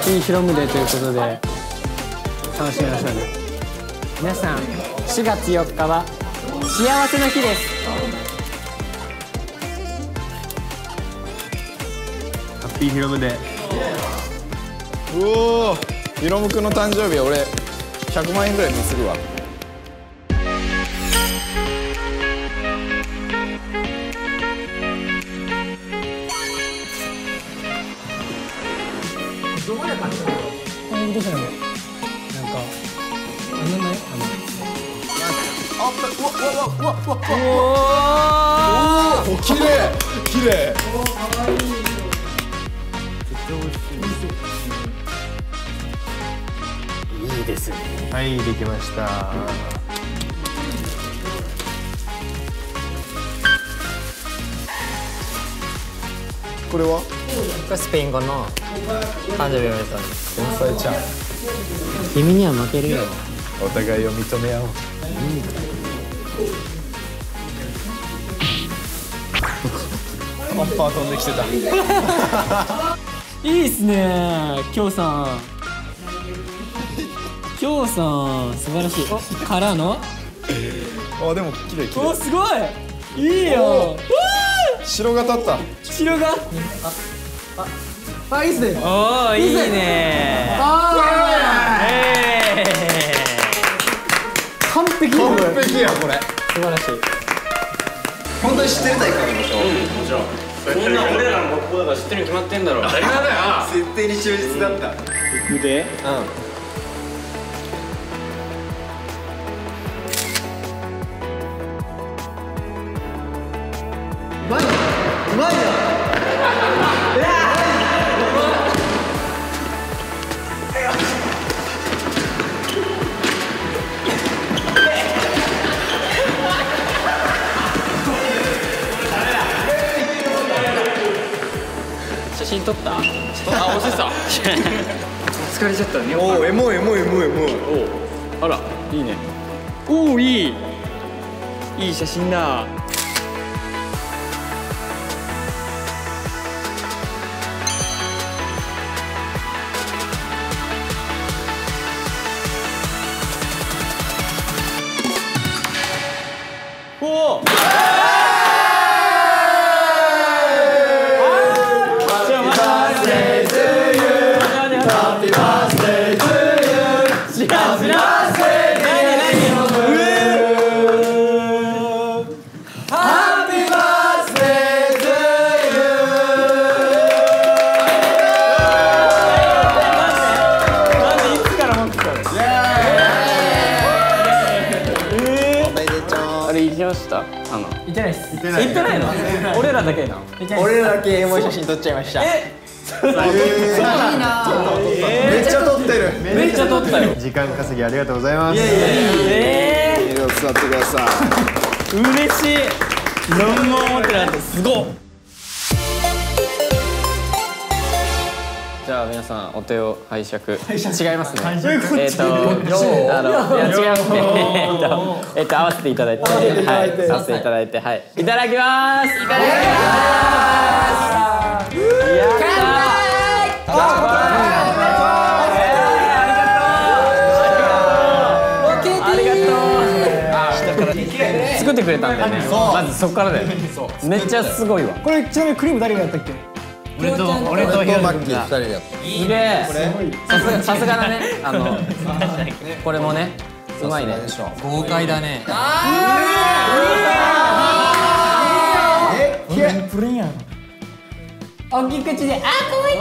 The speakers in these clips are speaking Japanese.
ピーヒロムデーということで楽しみましょうね。皆さん4月4日は幸せの日です。 ハッピーヒロムデー。 うおー、ヒロムくんの誕生日俺100万円ぐらいにするわ。 どこで買ったの？どうしたの？なんかおお、綺麗綺麗。 いいですね。 はい、できました。 これは？ これスペイン語の誕生日おめでとう。 天才ちゃん。 君には負けるよ。 お互いを認め合おう。アッパー飛んできてた。 いいっすね、きょうさん。きょうさん、素晴らしい。お、からの。 あ、でも綺麗綺お、 麗。 すごい。いいよ。 城が立った。 白が。あ、いいっすね。 おー、いいね。 完璧。 完璧やこれ。 素晴らしい。 本当に知ってる大会でしょ。 もちろん。こんな俺らの学校だから知ってるに決まってんだろ。当たり前だよ。 設定に忠実だった。 行くで。うまいな。写真撮った？あ、押せた。疲れちゃったね。 おお、エモいエモいエモいエモい。 お、あら、いいね。おお、いい。いい写真だ。おお。行ってないっす。行ってないの？俺らだけな。 俺らだけエモい写真撮っちゃいました。 そうなんだ。 めっちゃ撮ってる。 めっちゃ撮ったよ。 時間稼ぎありがとうございます。 座ってください。 嬉しい。何も思ってなかった。すごっ。じゃあ皆さんお手を拝借。違いますね。いや違いますね。合わせていただいて、はい、合わせていただいて、はい、いただきます。いただきます。やったー。作ってくれたんだよね。まずそこからだよね。めっちゃすごいわ。これちなみにクリーム誰がやったっけ？ 俺とヒロ君が。 2人でやった。 すげえ。さすがだね。これもね、うまいね。 豪快だね。 プリンやん。大きい口で、あ、かわいい。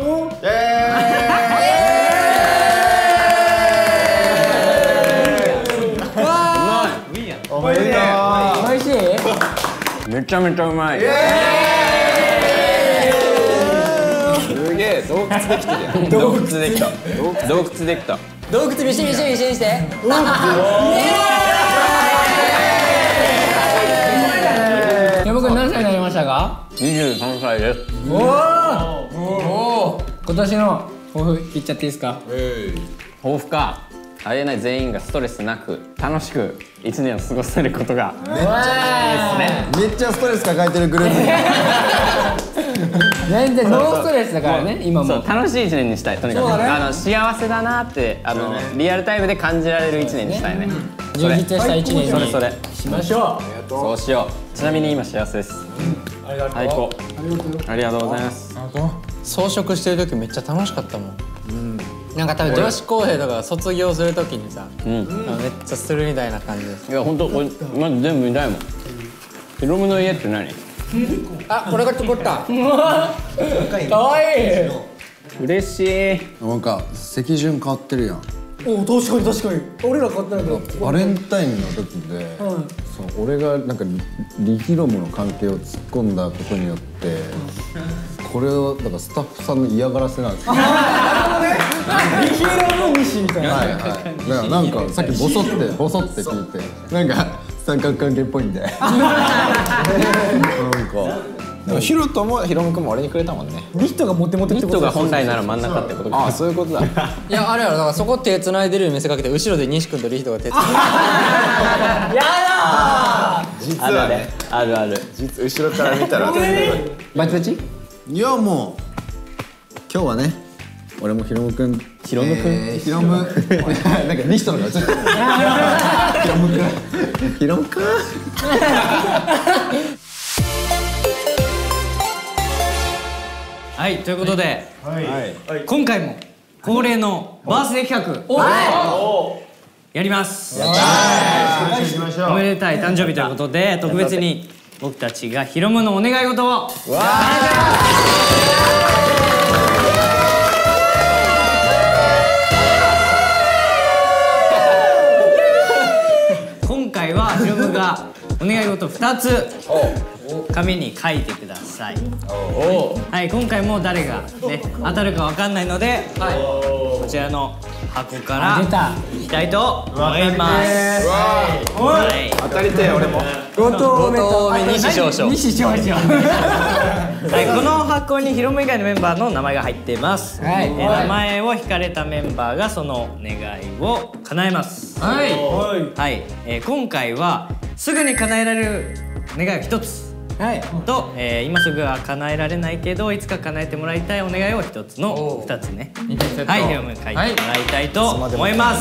おめでとう。 おいしい。めちゃめちゃうまい。 すげえ、洞窟できてるやん。 洞窟できた。洞窟できた。洞窟見して見して見して見して。山君何歳になりましたか？23歳です。おお。今年の抱負言っちゃっていいですか？抱負か。 あれない全員がストレスなく楽しく1年を過ごせることがめっちゃストレス抱えてるグループに全然ノーストレスだからね今も。 楽しい1年にしたい。とにかく幸せだなってリアルタイムで感じられる1年にしたいね。 充実した1年にそれしましょう。そうしよう。ちなみに今幸せです。最高。ありがとうございます。 装飾してる時めっちゃ楽しかったもん。なんか多分女子高生とか卒業する時にさ、めっちゃするみたいな感じです。 いや本当これまず全部見たいもん。ヒロムの家って何？ あ、これが作った。 かわいい。 嬉しい。 なんか席順変わってるやん。 お、確かに確かに。俺ら買ったんだけど。 バレンタインの時で、そう俺がなんかリヒロムの関係を突っ込んだことによって、これをだからスタッフさんの嫌がらせなんですよ。リヒロム西みたいな。 はいはい。だからなんかさっきボソって聞いて、なんか三角関係っぽいんで。なんか。 ヒロトもヒロム君も俺にくれたもんね。 リヒトがモテモテってことが本来なら真ん中ってことか。 あ、そういうことだ。 いや、あれやろ、だからそこ手繋いでるように見せかけて後ろで西君とリヒトが手繋いでる。 やだー。 実はね、 あるある。 実後ろから見たらバチバチ？ いやもう今日はね、俺もヒロムくん、ヒロムなんかリヒトのが映ってる。ヒロムくん。 はい、ということで、今回も恒例のバースデー企画やります。おめでたい誕生日ということで特別に僕たちがヒロムのお願い事を今回はヒロムがお願い事2つ紙に書いてください。はい、今回も誰がね当たるかわかんないので、こちらの箱からいきたいと思います。 当たりて俺も。 5投目西少々。 はい、この箱にヒロム以外のメンバーの名前が入っています。名前を引かれたメンバーがその願いを叶えます。はい、今回はすぐに叶えられる願いを1つ。と、今すぐは叶えられないけどいつか叶えてもらいたいお願いを1つの2つね。はい、ヒロム書いてもらいたいと思います。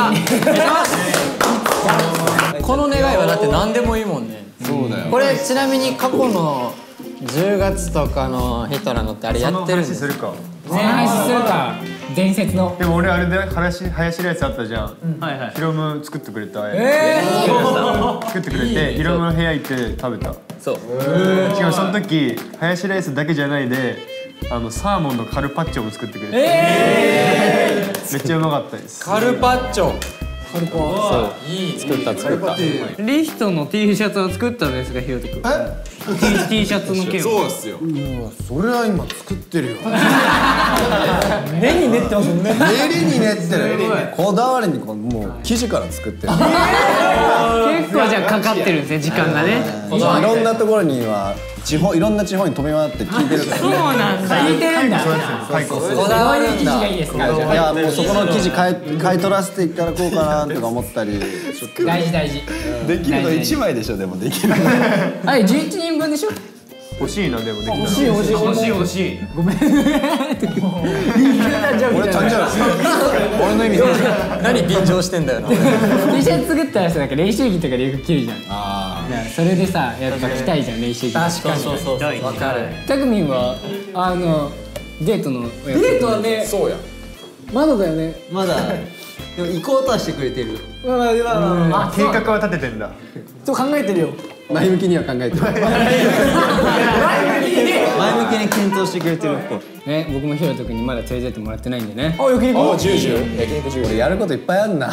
この願いはだって何でもいいもんね。 そうだよ。 これちなみに過去の10月とかのヒトラのってあれやってるんです。 するか。 話するか。伝説の。 でも俺あれでハヤシライスあったじゃん。ヒロム作ってくれた。作ってくれてヒロムの部屋行って食べた。 そう。 しかもその時ハヤシライスだけじゃないでサーモンのカルパッチョも作ってくれて。めっちゃうまかったです。 カルパッチョ。 作った。 リヒトの T シャツを作ったんですが、ヒロト君。T シャツの件を。 そうっすよ。 それは今作ってるよ。 練に練ってますもんね。 練りに練ってる。こだわりにもう生地から作ってる。 結構じゃあかかってるんですね、時間がね。 いろんなところにはいろんな地方に飛び回って聞いてるから。 そうなんだ。 聞いてるんだ。 こだわるんだ。 がいいですか。 いやもうそこの生地買い取らせていただこうかなとか思ったり。 大事大事。 できるの1枚でしょ。でもできる。 はい、11人分でしょ。 欲しいなでもできた。 欲しい。 欲しい。 ごめん。俺誕生日。俺の意味何便乗してんだよな。 T シャツ作ったらさ、なんか練習着とかでよく着るじゃん。それでさ、やっぱ着たいじゃん、練習着。 確かに。そうわかる。 たくみんはデートのおやつ。デートはね、 そうや。 まだだよね。 まだでも行こうとはしてくれてる。 計画は立ててんだ。 そう考えてるよ。 前向きには考えてる。 前向きに検討してくれてる。 ね、僕もヒロト君にまだ連れてってもらってないんでね。 焼肉10。俺やることいっぱいあんな。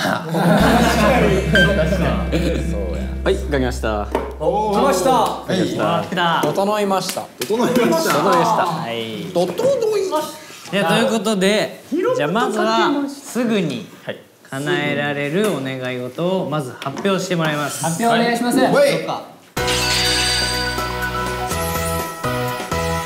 はい、書きました。 来ました。 整いました。 はい。じゃあということで、じゃあまずはすぐに叶えられるお願い事をまず発表してもらいます。 発表お願いします。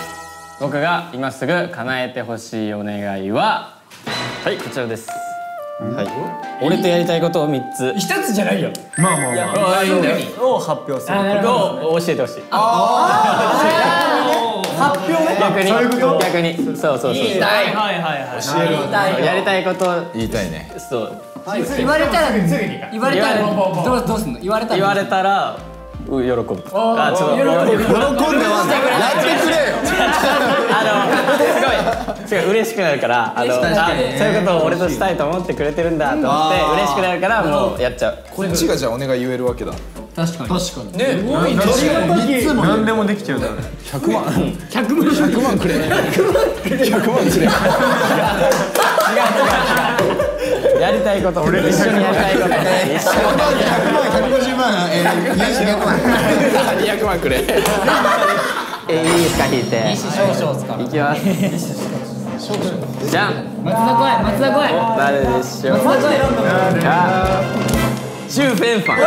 僕が今すぐ叶えてほしいお願いははい、こちらです。 はい俺とやりたいことを3つ一つじゃないよ。 まあまあまあいいんだよを発表するを教えてほしい発表ね。 逆に逆にそう教えるやりたいことを言いたいね。 そう言われたらどうすんの？言われたら喜ぶ。あ、ちょっと喜んでます。やってくれよ。 すごい嬉しくなるからそういうことを俺としたいと思ってくれてるんだと思って嬉しくなるからもうやっちゃう。 こっちがじゃあお願い言えるわけだ。 確かにね何でもできちゃうから 100万くれ。 違うやりたいこと俺と一緒にやりたいこと 150万200万くれ。 いいですか引いていきますじゃん松田来い。 誰でしょうシュウフェンファン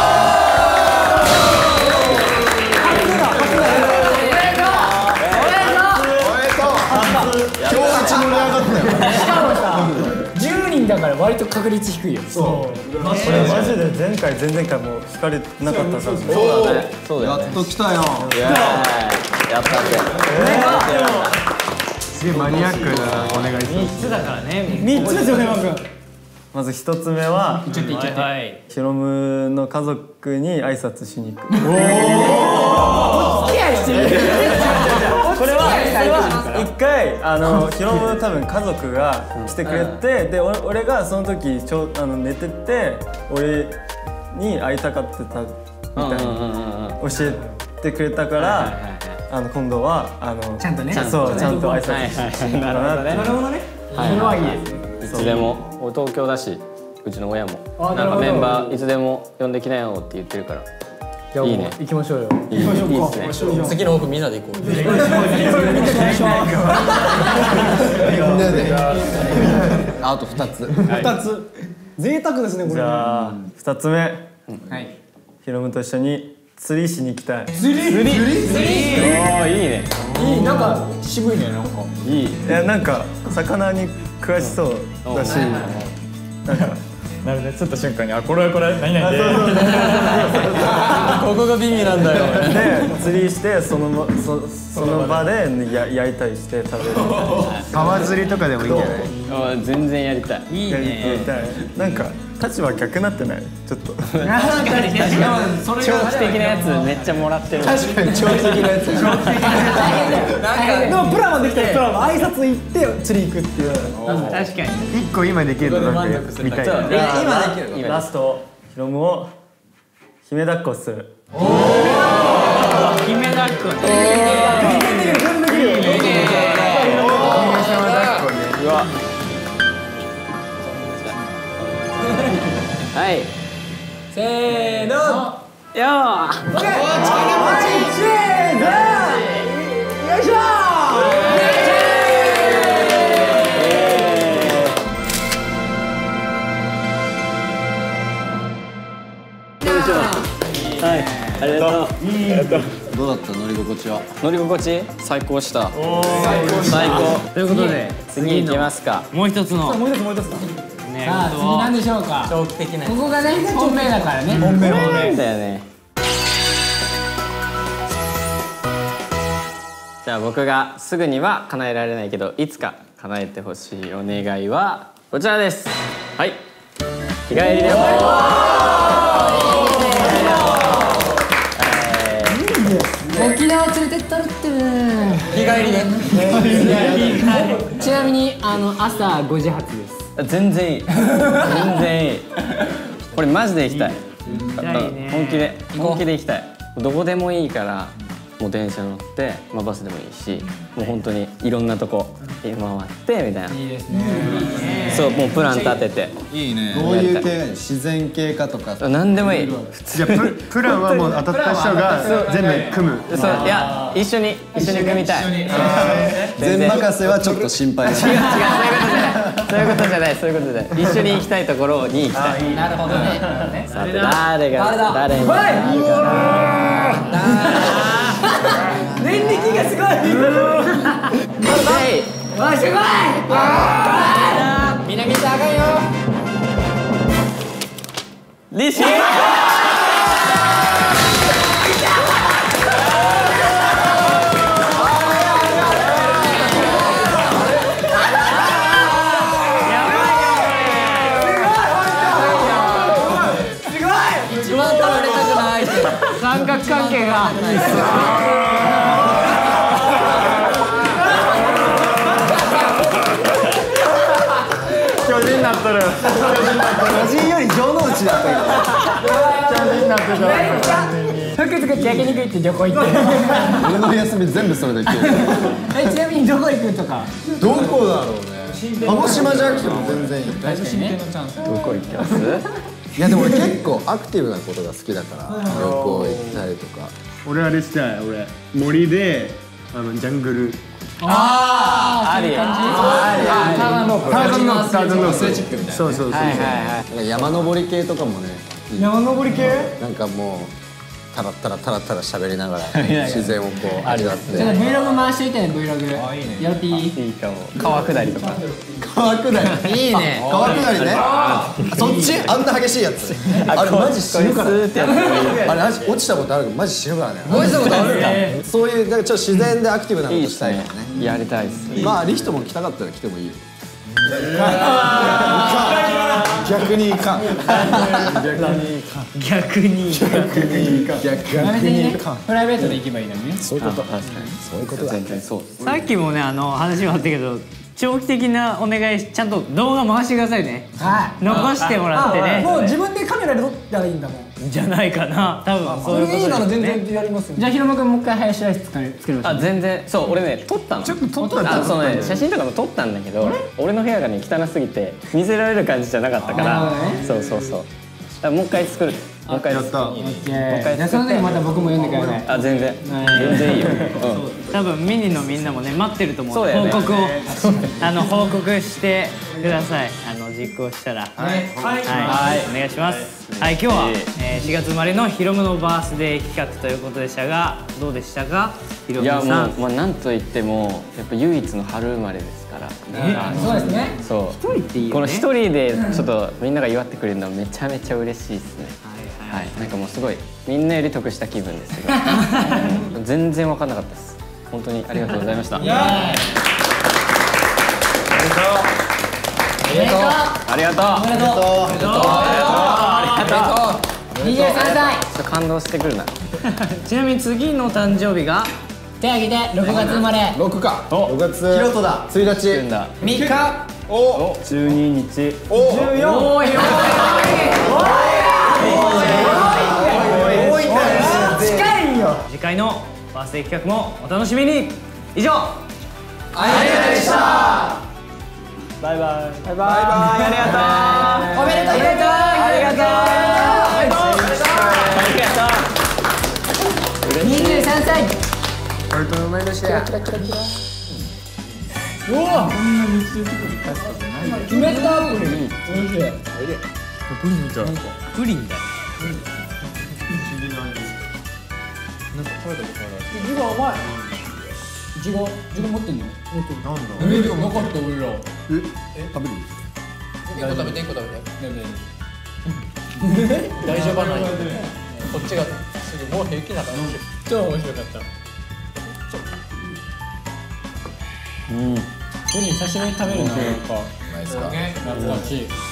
今日一盛り上がったよ。 10人だから割と確率低いよ。 これマジで前回前々回も引かれなかったさそうだよねやっと来たよ。 やったぜすげえマニアックなお願いします 3つだからね。 3つですよね、マー君。 まず1つ目はちょっと言っちゃって。 はいヒロムの家族に挨拶しに行く付き合いしてる。 これは一回ヒロム多分家族が来てくれてで俺がその時寝てて俺に会いたかってたみたいな教えてくれたから今度はちゃんとね。 そうちゃんと挨拶してるかなってなるほどね。それはいいですね。 いつでも俺東京だしうちの親もなんかメンバーいつでも呼んできなよって言ってるからいいね行きましょうよ。 いいですね次の奥みんなで行こう。 みんなで。あと2つ。 2つ。贅沢ですね、これ。 じゃあ2つ目はい。 ヒロムと一緒に釣りしに行きたいおーいいねいい、なんか渋いね、なんか。 いいいやなんか魚に詳しそうだしなんかなるね、釣った瞬間にこれ何々でここが美味なんだよ。 で釣りしてその場で焼いたりして食べる川釣りとかでもいいんじゃない？ 全然やりたいいいやりね。 たいなんか立場逆なってないちょっと確かに長期的なやつめっちゃもらってる確かに長期的なやつ。 でもプランはできたよ。プランは挨拶行って釣り行くっていう。 確かに。 1個今できるのなんかみたいな今できるラストヒロムを姫抱っこする姫抱っこね。 うわはいせーの。 よーよいしょ。 はいありがとうどうだった乗り心地は？ 乗り心地最高した最高ということで次行きますかもう一つのもう一つ。 ねさあ、次なんでしょうか。 長期的なやここがね、本命だからね。 だよねじゃあ僕がすぐには叶えられないけどいつか叶えてほしいお願いはこちらですはい日帰り旅行沖縄連れてったるって日帰りね。 ちなみに朝5時発です。 全然いい全然いいこれマジで行きたい本気で行きたいどこでもいいからもう電車乗って、まあ、バスでもいいしもう本当にいろんなとこ回ってみたいないいですね。 そうもうプラン立てていいね。 どういう系？自然系かとか。 何でもいいじゃあプランはもう当たった人が全部組むそういや一緒に組みたい全任せはちょっと心配。 そういうことじゃない一緒に行きたいところに行きたいなるほどね。 さて誰が誰に年力がすごい。わしごい。みんな見てあかんよ。 リシ一番取られたくない三角関係が巨人になっとる。 巨人より城之内だったよ。 巨人になってた。 服作って焼肉行ってどこ行って俺の休み全部それで行ってる。 ちなみにどこ行くとかどこだろうね。鹿児島じゃなくても全然いい。 確かにねどこ行きます？ いやでも俺結構アクティブなことが好きだから旅行行ったりとか。 俺あれしたい。俺森でジャングル。 ありターザンロープターザンロープ。ターザンロープ。 アスレチックみたいな。 そうそうそう。 なんか山登り系とかもね。 山登り系？ なんかもうタラッタラ喋りながら自然をこう味わって。 ちょっと Vlog 回していたね Vlog。やっていい？ いいかも。川下りとか。 川下り。 いいね。 川下りね。そっち？あんな激しいやつ。あれマジ死ぬから。あれマジ落ちたことあるけどマジ死ぬからね。 落ちたことあるんだ。 そういうなんかちょっと自然でアクティブなことしたいからね。 やりたいです。 まあリヒトも来たかったら来てもいいよ。逆にいかん。 逆にプライベートで行けばいいのにね。 そういうこと。確かにそういうことだ。 全然そう。 さっきもね話もあったけど長期的なお願いちゃんと動画回してくださいね。残してもらってね。 もう自分でカメラで撮ったらいいんだもん。 じゃないかな多分そういうことですね。 いいなら全然やりますよ。 じゃあヒロム君もう一回ハヤシライス作りましょう。 全然そう俺ね撮ったの。 ちょっと撮ったそのね写真とかも撮ったんだけど俺の部屋がね汚すぎて見せられる感じじゃなかったからそうそうそう。だからもう一回作る。もう一回やった。 オッケー。じゃあその時また僕も読んでください。 全然全然いいよ。 多分ミニのみんなもね待ってると思う。報告を報告してください。実行したらはいお願いします。はい今日は4月生まれのヒロムのバースデー企画ということでしたがどうでしたかヒロムさん。 いやもうなんといってもやっぱ唯一の春生まれですから。 そうですね。 そう。 一人っていいよね。 この一人でちょっとみんなが祝ってくれるのはめちゃめちゃ嬉しいですね。はい、なんかもうすごいみんなより得した気分ですけど全然分かんなかったです。本当にありがとうございました。ありがとう。ありがとう。ありがとう。ありがとう。 23歳。 ちょっと感動してくるな。 ちなみに次の誕生日が手挙げて6月生まれ。 6か。 6月ヒロトだ。1日。 3日。 お12日。 お 14。 近いよ。 次回のバースデー企画もお楽しみに。以上ありがとうでした。 バイバイ。 バイバイありがとう。 おめでとう。 ありがとう。 ありがとう。23歳。 俺と同い年だよ。 おお。こんな日常的にパスタじゃないよ。決めたプリン。美味しい。 プリンみたい。 プリンだよ。 なんか食べたことある。 いちご甘い。いちご持ってんの？持ってる。なんだ。でもなかった俺ら。 食べる？ 1個食べて1個食べて。大丈夫ない。こっちがすぐもう平気な感じ。超面白かった。 プリン久しぶりに食べるな。なんか。 ないですか？ 懐かしい。